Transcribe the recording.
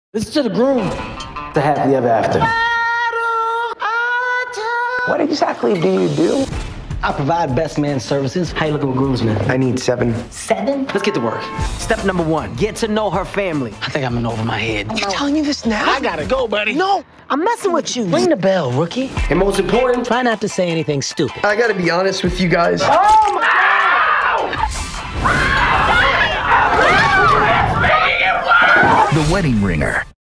Listen to the groom. The happily ever after. What exactly do you do? I provide best man services. How you looking with groomsmen? I need 7. 7? Let's get to work. Step number 1, get to know her family. I think I'm in over my head. You're telling me this now? I gotta go, buddy. No! I'm messing with you. Ring the bell, rookie. And most important, Try not to say anything stupid. I gotta be honest with you guys. oh my The Wedding Ringer.